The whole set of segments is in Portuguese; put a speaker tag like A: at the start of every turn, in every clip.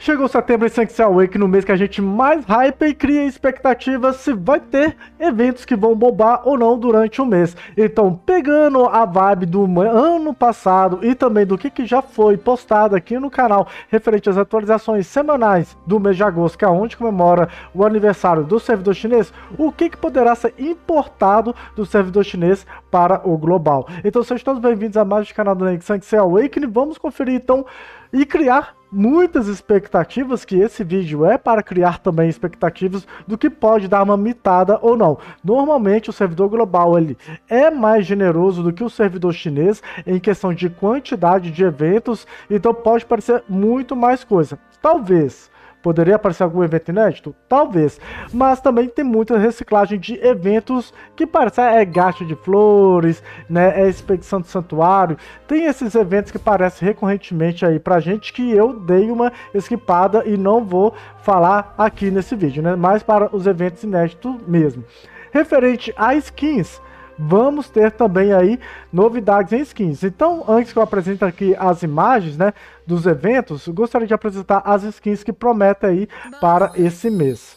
A: Chegou setembro em Sanctuary Awake, no mês que a gente mais hype e cria expectativas se vai ter eventos que vão bombar ou não durante o mês. Então, pegando a vibe do ano passado e também do que já foi postado aqui no canal referente às atualizações semanais do mês de agosto, que é onde comemora o aniversário do servidor chinês, o que poderá ser importado do servidor chinês para o global. Então, sejam todos bem-vindos a mais um canal do Sanctuary Awake. Vamos conferir então e criar muitas expectativas, que esse vídeo é para criar também expectativas do que pode dar uma mitada ou não. Normalmente o servidor global ele é mais generoso do que o servidor chinês em questão de quantidade de eventos, então pode parecer muito mais coisa. Talvez poderia aparecer algum evento inédito? Talvez. Mas também tem muita reciclagem de eventos que parece gasto de flores, né? É expedição do santuário. Tem esses eventos que aparecem recorrentemente aí pra gente, que eu dei uma esquipada e não vou falar aqui nesse vídeo, né? Mas para os eventos inéditos mesmo. Referente a skins, vamos ter também aí novidades em skins. Então, antes que eu apresente aqui as imagens, né, dos eventos, gostaria de apresentar as skins que prometem aí para esse mês.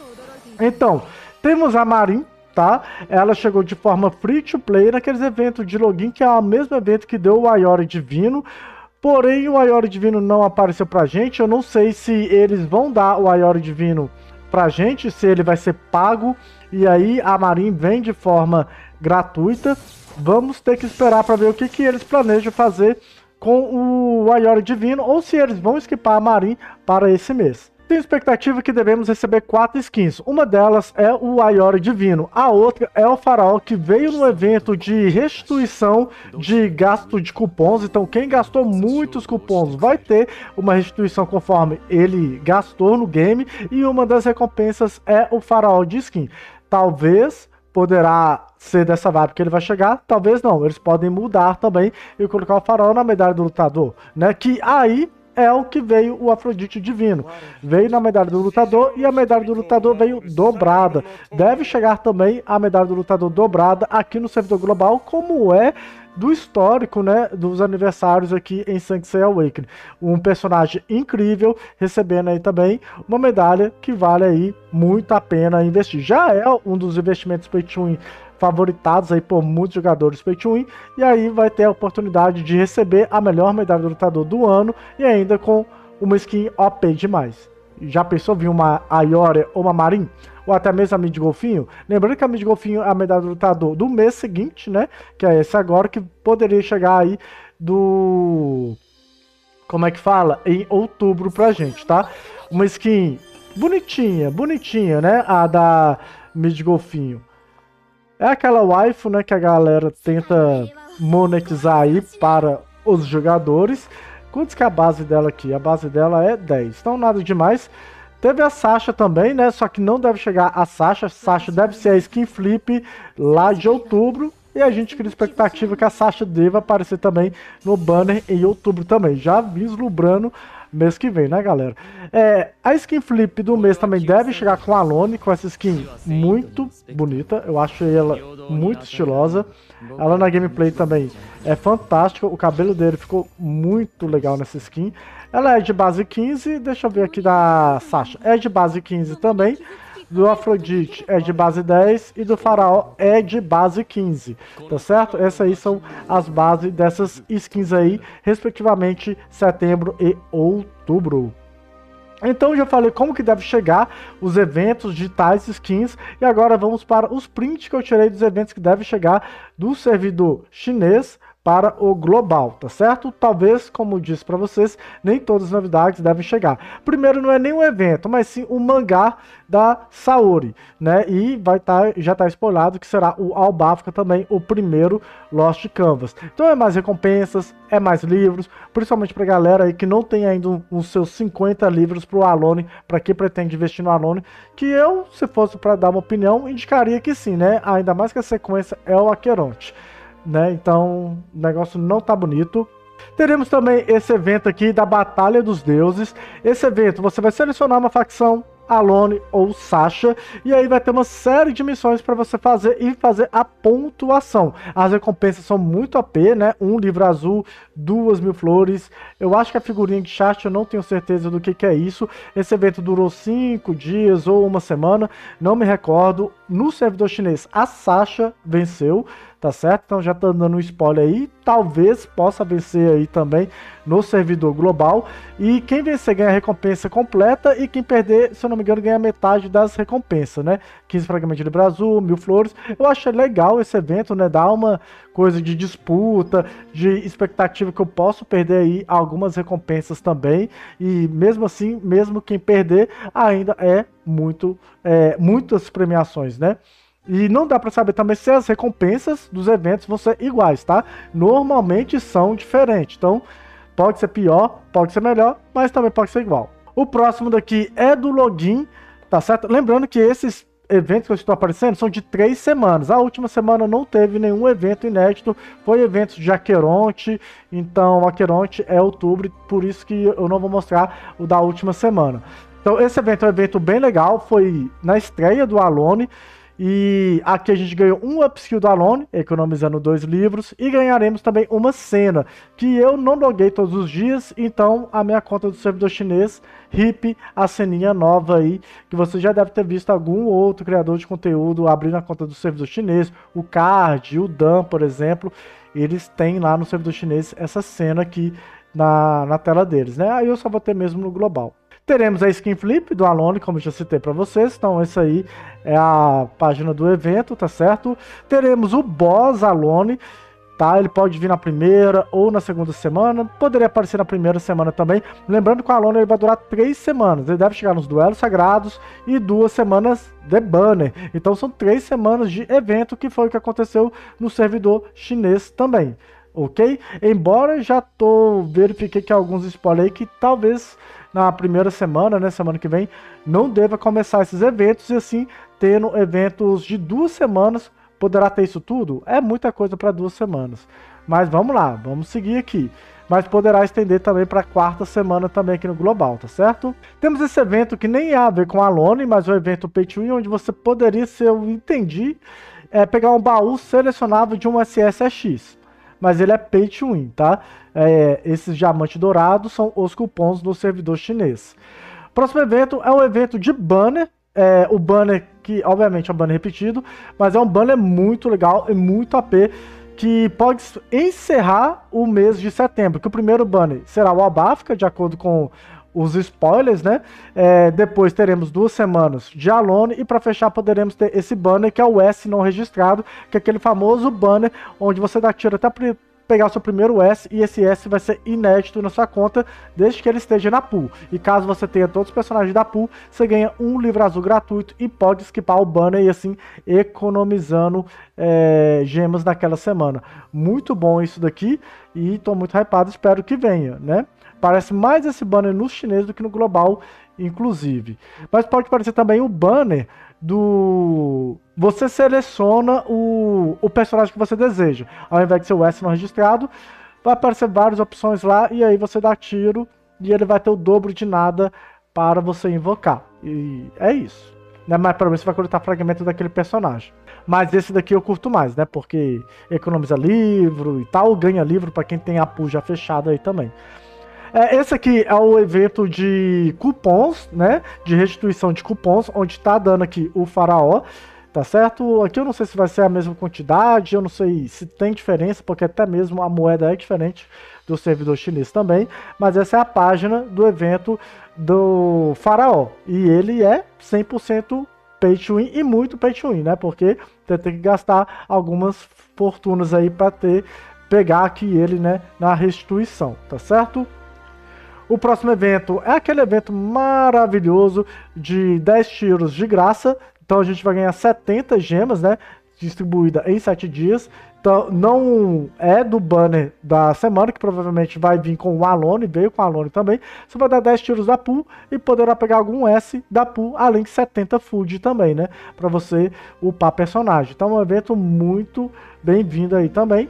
A: Então, temos a Marin, tá? Ela chegou de forma free to play naqueles eventos de login, que é o mesmo evento que deu o Ayori Divino. Porém, o Ayori Divino não apareceu pra gente. Eu não sei se eles vão dar o Ayori Divino pra gente, se ele vai ser pago. E aí a Marin vem de forma gratuita. Vamos ter que esperar para ver o que eles planejam fazer com o Ayori Divino, ou se eles vão esquipar a Marin para esse mês. Tenho expectativa que devemos receber 4 skins. Uma delas é o Ayori Divino, a outra é o Faraó, que veio no evento de restituição de gasto de cupons. Então quem gastou muitos cupons vai ter uma restituição conforme ele gastou no game, e uma das recompensas é o Faraó de skin. Talvez poderá ser dessa vibe que ele vai chegar, talvez não. Eles podem mudar também e colocar o Faraó na medalha do lutador, né? Que aí é o que veio o Afrodite Divino. Veio na medalha do lutador e a medalha do lutador veio dobrada. Deve chegar também a medalha do lutador dobrada aqui no servidor global, como é do histórico, né, dos aniversários aqui em Sanctuary Awakening. Um personagem incrível, recebendo aí também uma medalha que vale aí muito a pena investir. Já é um dos investimentos pay to win favoritados aí por muitos jogadores pay to win, e aí vai ter a oportunidade de receber a melhor medalha do lutador do ano e ainda com uma skin OP demais. Já pensou vir uma Ayori ou uma Marin? Ou até mesmo a Mid Golfinho? Lembrando que a Mid Golfinho é a medalha do lutador do mês seguinte, né? Que é esse agora, que poderia chegar aí do... como é que fala? Em outubro pra gente, tá? Uma skin bonitinha, né? A da Mid Golfinho. É aquela waifu, né? Que a galera tenta monetizar aí para os jogadores. Quantos que é a base dela aqui? A base dela é 10. Então nada demais. Teve a Sasha também, né? Só que não deve chegar a Sasha. Sasha deve ser a skin flip lá de outubro. E a gente cria expectativa que a Sasha deva aparecer também no banner em outubro também. Já vislumbrando mês que vem, né, galera? A skin flip do mês também deve chegar com a Alone, com essa skin muito bonita. Eu acho ela muito estilosa. Ela na gameplay também é fantástica. O cabelo dele ficou muito legal nessa skin. Ela é de base 15, deixa eu ver aqui da Sasha. É de base 15 também. Do Afrodite é de base 10 e do Faraó é de base 15, tá certo? Essas aí são as bases dessas skins aí, respectivamente setembro e outubro. Então já falei como que deve chegar os eventos de tais skins, e agora vamos para os prints que eu tirei dos eventos que devem chegar do servidor chinês para o global, tá certo? Talvez, como eu disse para vocês, nem todas as novidades devem chegar. Primeiro, não é nem um evento, mas sim o mangá da Saori, né? E já tá spoilado que será o Albafica também, o primeiro Lost Canvas. Então é mais recompensas, é mais livros, principalmente pra galera aí que não tem ainda os seus 50 livros pro Alone, para quem pretende investir no Alone, que eu, se fosse para dar uma opinião, indicaria que sim, né? Ainda mais que a sequência é o Aqueronte, né? Então o negócio não tá bonito. Teremos também esse evento aqui da Batalha dos Deuses. Esse evento você vai selecionar uma facção, Alone ou Sasha, e aí vai ter uma série de missões para você fazer e fazer a pontuação. As recompensas são muito OP, né? Um livro azul, 2.000 flores. Eu acho que a figurinha de chat, eu não tenho certeza do que é isso. Esse evento durou 5 dias ou uma semana, não me recordo. No servidor chinês, a Sasha venceu, tá certo? Então já tá dando um spoiler aí, talvez possa vencer aí também no servidor global, e quem vencer ganha a recompensa completa, e quem perder, se eu não me engano, ganha metade das recompensas, né? 15 fragmentos de livro azul, 1.000 flores. Eu achei legal esse evento, né? Dá uma coisa de disputa, de expectativa que eu posso perder aí algumas recompensas também, e mesmo assim, mesmo quem perder, ainda é muitas premiações, né? E não dá para saber também se as recompensas dos eventos vão ser iguais, tá? Normalmente são diferentes, então pode ser pior, pode ser melhor, mas também pode ser igual. O próximo daqui é do login, tá certo? Lembrando que esses eventos que eu estou aparecendo são de 3 semanas. A última semana não teve nenhum evento inédito, foi evento de Aqueronte, então Aqueronte é outubro, por isso que eu não vou mostrar o da última semana. Então esse evento é um evento bem legal, foi na estreia do Alone, e aqui a gente ganhou um upskill do Alone, economizando 2 livros, e ganharemos também uma cena, que eu não loguei todos os dias, então a minha conta do servidor chinês, RIP, a ceninha nova aí, que você já deve ter visto algum outro criador de conteúdo abrindo a conta do servidor chinês, o Card, o Dan, por exemplo, eles têm lá no servidor chinês essa cena aqui na tela deles, né? Aí eu só vou ter mesmo no global. Teremos a skin flip do Alone, como eu já citei para vocês, então essa aí é a página do evento, tá certo? Teremos o boss Alone, tá? Ele pode vir na primeira ou na segunda semana, poderia aparecer na primeira semana também. Lembrando que o Alone ele vai durar 3 semanas, ele deve chegar nos duelos sagrados e 2 semanas de banner. Então são 3 semanas de evento, que foi o que aconteceu no servidor chinês também. Ok? Embora já verifiquei que alguns spoilers aí que talvez na primeira semana, né, semana que vem, não deva começar esses eventos, e assim, tendo eventos de 2 semanas, poderá ter isso tudo? É muita coisa para 2 semanas. Mas vamos lá, vamos seguir aqui. Mas poderá estender também para a 4ª semana também aqui no global, tá certo? Temos esse evento que nem há a ver com Alone, mas é o evento Pay to Win, onde você poderia, se eu entendi, pegar um baú selecionável de um SSX. Mas ele é Pay to Win, tá? Esses diamantes dourados são os cupons do servidor chinês. Próximo evento é um evento de banner. O banner que, obviamente, é um banner repetido, mas é um banner muito legal e muito AP, que pode encerrar o mês de setembro, que o primeiro banner será o Abafka, de acordo com os spoilers, né? Depois teremos 2 semanas de Alone, e para fechar poderemos ter esse banner que é o S não registrado, que é aquele famoso banner onde você dá tiro até pegar o seu primeiro S, e esse S vai ser inédito na sua conta, desde que ele esteja na pool. E caso você tenha todos os personagens da pool, você ganha um livro azul gratuito e pode skipar o banner, e assim economizando gemas naquela semana. Muito bom isso daqui, e tô muito hypado, espero que venha, né? Parece mais esse banner no chinês do que no global, inclusive. Mas pode parecer também o banner do... Você seleciona o personagem que você deseja. Ao invés de ser o S não registrado, vai aparecer várias opções lá, e aí você dá tiro e ele vai ter o dobro de nada para você invocar. E é isso. Né? Mas pelo menos você vai coletar fragmento daquele personagem. Mas esse daqui eu curto mais, né? Porque economiza livro e tal, ganha livro para quem tem a pool já fechada aí também. Esse aqui é o evento de cupons, né? De restituição de cupons, onde tá dando aqui o faraó, tá certo? Aqui eu não sei se vai ser a mesma quantidade, eu não sei se tem diferença, porque até mesmo a moeda é diferente do servidor chinês também, mas essa é a página do evento do faraó, e ele é 100% pay to win, e muito pay to win, né? Porque você tem que gastar algumas fortunas aí para pegar aqui ele, né, na restituição, tá certo? O próximo evento é aquele evento maravilhoso de 10 tiros de graça. Então a gente vai ganhar 70 gemas, né? Distribuída em 7 dias. Então não é do banner da semana, que provavelmente vai vir com o Alone, veio com o Alone também. Você vai dar 10 tiros da pool e poderá pegar algum S da pool, além de 70 food também, né? Para você upar personagem. Então é um evento muito bem-vindo aí também.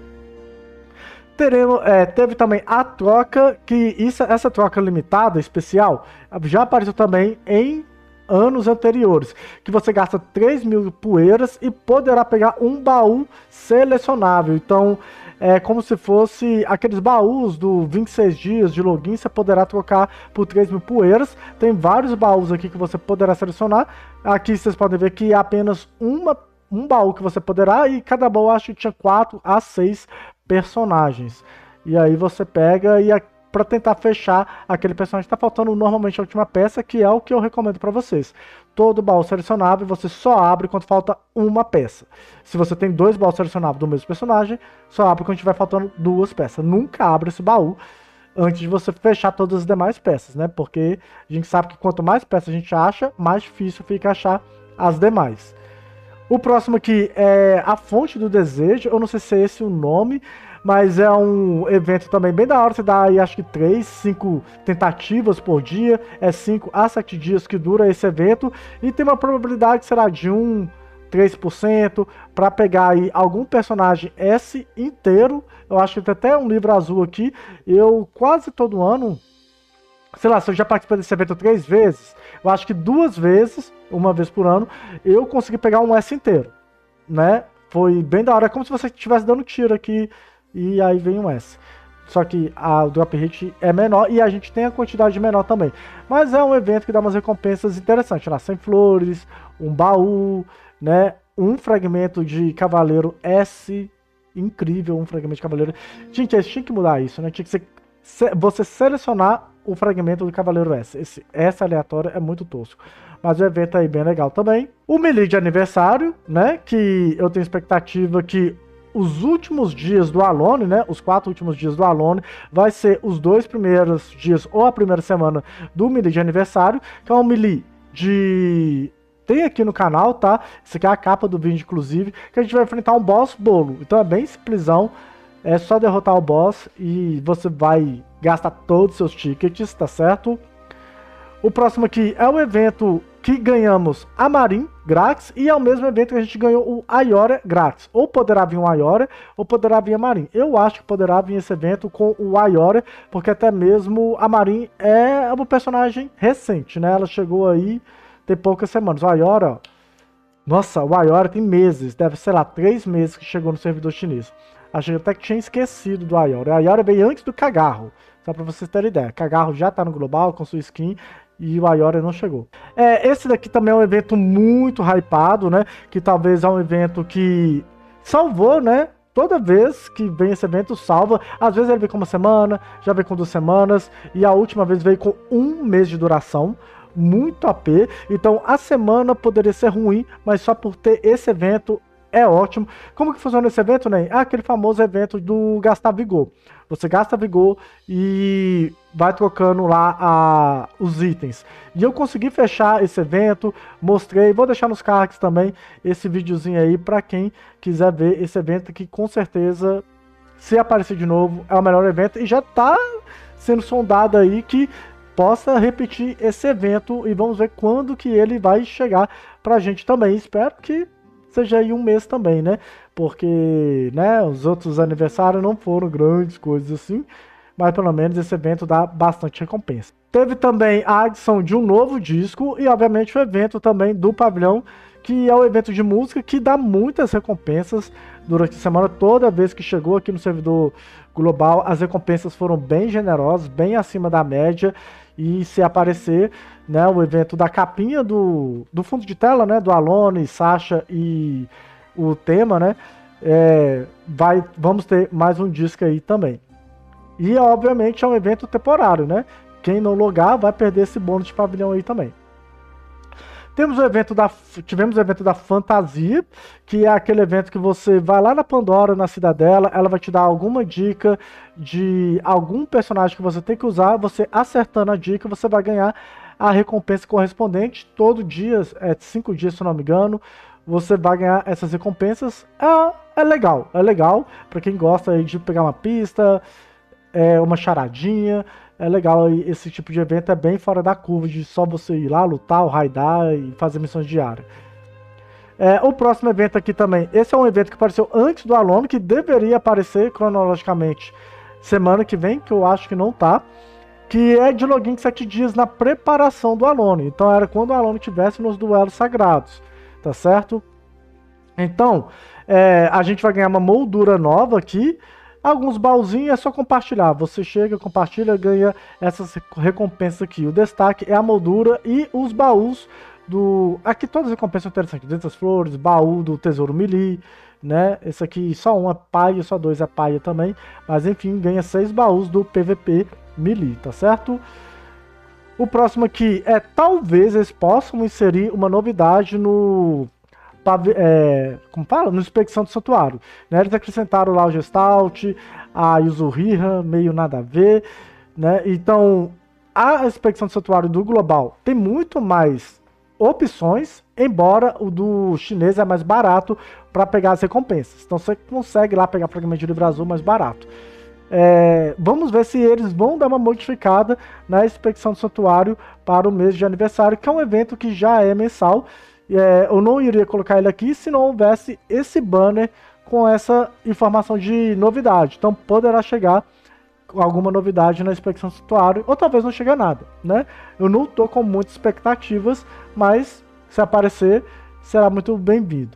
A: Teve também a troca, que essa troca limitada, especial, já apareceu também em anos anteriores, que você gasta 3.000 poeiras e poderá pegar um baú selecionável. Então, é como se fosse aqueles baús do 26 dias de login, você poderá trocar por 3.000 poeiras. Tem vários baús aqui que você poderá selecionar. Aqui vocês podem ver que é apenas um baú que você poderá, e cada baú acho que tinha 4 a 6 personagens. E aí você pega e para tentar fechar aquele personagem, tá faltando normalmente a última peça, que é o que eu recomendo para vocês. Todo baú selecionável você só abre quando falta uma peça. Se você tem 2 baús selecionáveis do mesmo personagem, só abre quando tiver faltando 2 peças. Nunca abre esse baú antes de você fechar todas as demais peças, né? Porque a gente sabe que quanto mais peças a gente acha, mais difícil fica achar as demais. O próximo aqui é a Fonte do Desejo. Eu não sei se é esse o nome, mas é um evento também bem da hora. Você dá aí acho que 3, 5 tentativas por dia. É 5 a 7 dias que dura esse evento. E tem uma probabilidade, será de 3%, para pegar aí algum personagem S inteiro. Eu acho que tem até um livro azul aqui. Eu quase todo ano, sei lá, se eu já participei desse evento 3 vezes, eu acho que 2 vezes, uma vez por ano, eu consegui pegar um S inteiro, né? Foi bem da hora, é como se você estivesse dando tiro aqui e aí vem um S. Só que a drop rate é menor e a gente tem a quantidade menor também. Mas é um evento que dá umas recompensas interessantes, lá, 100 flores, um baú, né? Um fragmento de cavaleiro S, incrível, um fragmento de cavaleiro. Gente, eles tinham que mudar isso, né? Tinha que ser você selecionar o fragmento do Cavaleiro S. Esse S aleatório é muito tosco. Mas o evento aí bem legal também. O melee de aniversário, né? Que eu tenho expectativa que os últimos dias do Alone, né? Os 4 últimos dias do Alone vai ser os 2 primeiros dias ou a primeira semana do melee de aniversário, que é um melee de... Tem aqui no canal, tá? Essa aqui é a capa do vídeo, inclusive, que a gente vai enfrentar um boss bolo. Então é bem simplesão. É só derrotar o boss e você vai gastar todos os seus tickets, tá certo? O próximo aqui é o evento que ganhamos a Marin grátis e é o mesmo evento que a gente ganhou o Ayora grátis. Ou poderá vir um Ayora ou poderá vir a Marin. Eu acho que poderá vir esse evento com o Ayora, porque até mesmo a Marin é uma personagem recente, né? Ela chegou aí tem poucas semanas. O Ayora, ó, nossa, o Ayora tem meses, deve ser lá 3 meses que chegou no servidor chinês. Achei até que tinha esquecido do Ayora. O Ayora veio antes do Cagarro, só pra vocês terem ideia. Cagarro já tá no global com sua skin e o Ayora não chegou. Esse daqui também é um evento muito hypado, né? Que talvez é um evento que salvou, né? Toda vez que vem esse evento, salva. Às vezes ele vem com uma semana, já vem com 2 semanas. E a última vez veio com 1 mês de duração. Muito AP. Então a semana poderia ser ruim, mas só por ter esse evento é ótimo. Como que funciona esse evento, né? Aquele famoso evento do gastar vigor. Você gasta vigor e vai trocando lá os itens. E eu consegui fechar esse evento, mostrei, vou deixar nos cards também esse videozinho aí para quem quiser ver esse evento, que com certeza, se aparecer de novo, é o melhor evento e já tá sendo sondado aí que possa repetir esse evento e vamos ver quando que ele vai chegar pra gente também. Espero que seja aí 1 mês também, né? Porque, né, os outros aniversários não foram grandes coisas assim, mas pelo menos esse evento dá bastante recompensa. Teve também a adição de um novo disco e, obviamente, o evento também do pavilhão, que é o evento de música que dá muitas recompensas durante a semana. Toda vez que chegou aqui no servidor global, as recompensas foram bem generosas, bem acima da média. E se aparecer, né, o evento da capinha do fundo de tela, né, do Alone, Sasha e o tema, né, vamos ter mais um disco aí também. E obviamente é um evento temporário, né? Quem não logar vai perder esse bônus de pavilhão aí também. Tivemos o evento da fantasia, que é aquele evento que você vai lá na Pandora, na Cidadela, ela vai te dar alguma dica de algum personagem que você tem que usar, você acertando a dica, você vai ganhar a recompensa correspondente. Todo dia, 5 dias se não me engano, você vai ganhar essas recompensas. É legal para quem gosta aí de pegar uma pista, uma charadinha. É legal, esse tipo de evento é bem fora da curva de só você ir lá, lutar, raidar e fazer missões diárias. O próximo evento aqui também, esse é um evento que apareceu antes do Alone, que deveria aparecer cronologicamente semana que vem, que eu acho que não tá, que é de login de 7 dias na preparação do Alone. Então era quando o Alone estivesse nos duelos sagrados, tá certo? Então, a gente vai ganhar uma moldura nova aqui. Alguns baúzinhos é só compartilhar. Você chega, compartilha, ganha essas recompensas aqui. O destaque é a moldura e os baús do... Aqui todas as recompensas são interessantes. Dessas flores, baú do tesouro melee, né? Esse aqui só um é paia, só dois é paia também. Mas enfim, ganha 6 baús do PVP melee, tá certo? O próximo aqui é talvez eles possam inserir uma novidade no... como fala? No Inspeção do Santuário. Né? Eles acrescentaram lá o Gestalt, a Yuzuriha, meio nada a ver. Né? Então, a Inspeção do Santuário do Global tem muito mais opções, embora o do chinês é mais barato para pegar as recompensas. Então, você consegue lá pegar fragmento de livro azul mais barato. Vamos ver se eles vão dar uma modificada na Inspeção do Santuário para o mês de aniversário, que é um evento que já é mensal. Eu não iria colocar ele aqui se não houvesse esse banner com essa informação de novidade. Então poderá chegar alguma novidade na Inspeção do Santuário, ou talvez não chegue nada, né? Eu não estou com muitas expectativas, mas se aparecer, será muito bem-vindo.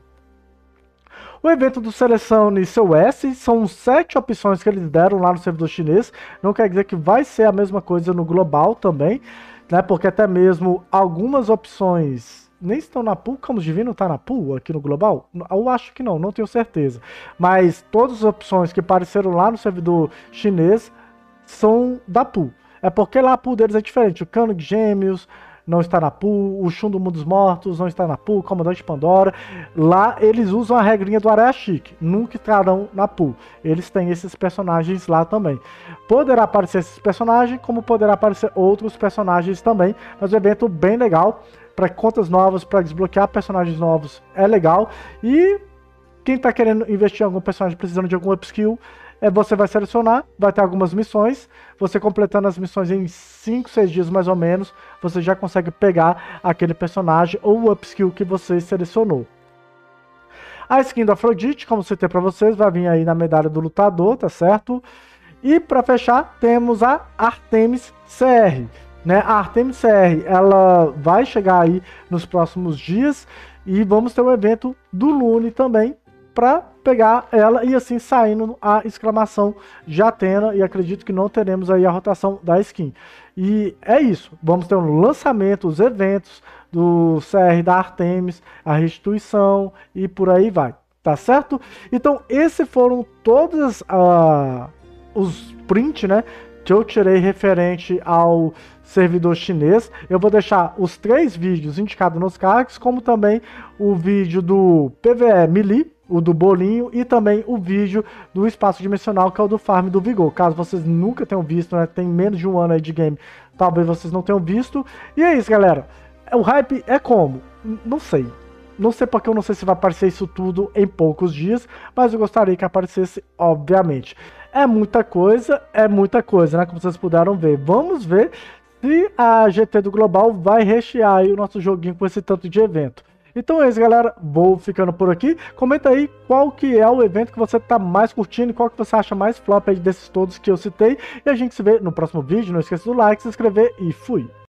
A: O evento do Selecione seu S, são 7 opções que eles deram lá no servidor chinês. Não quer dizer que vai ser a mesma coisa no global também, né? Porque até mesmo algumas opções nem estão na pool. Camus Divino está na pool aqui no global? Eu acho que não tenho certeza. Mas todas as opções que apareceram lá no servidor chinês são da pool. É porque lá a pool deles é diferente. O Cano de Gêmeos não está na pool, o Shun do Mundo dos Mortos não está na pool, o Comandante Pandora. Lá eles usam a regrinha do Areia Chique, nunca estarão na pool. Eles têm esses personagens lá também. Poderá aparecer esses personagens, como poderá aparecer outros personagens também, mas o evento bem legal. Para contas novas, para desbloquear personagens novos é legal. E quem está querendo investir em algum personagem precisando de algum upskill, você vai selecionar, vai ter algumas missões. Você completando as missões em 5, 6 dias mais ou menos, você já consegue pegar aquele personagem ou o upskill que você selecionou. A skin do Afrodite, como citei para vocês, vai vir aí na medalha do lutador, tá certo? E para fechar, temos a Artemis CR. Né? A Artemis CR, ela vai chegar aí nos próximos dias e vamos ter um evento do Lune também para pegar ela e assim saindo a exclamação de Athena, e acredito que não teremos aí a rotação da skin. E é isso, vamos ter um lançamento, os eventos do CR da Artemis, a restituição e por aí vai, tá certo? Então esses foram todos os prints, né, que eu tirei referente ao servidor chinês. Eu vou deixar os 3 vídeos indicados nos cards, como também o vídeo do PvE Melee, o do bolinho, e também o vídeo do espaço dimensional, que é o do farm do Vigor. Caso vocês nunca tenham visto, né, tem menos de um ano aí de game, talvez vocês não tenham visto. E é isso, galera. O hype é como? Não sei. Não sei porque eu não sei se vai aparecer isso tudo em poucos dias, mas eu gostaria que aparecesse, obviamente. É muita coisa, né? Como vocês puderam ver. Vamos ver se a GT do Global vai rechear aí o nosso joguinho com esse tanto de evento. Então é isso, galera. Vou ficando por aqui. Comenta aí qual que é o evento que você tá mais curtindo e qual que você acha mais flop aí desses todos que eu citei. E a gente se vê no próximo vídeo. Não esqueça do like, se inscrever e fui!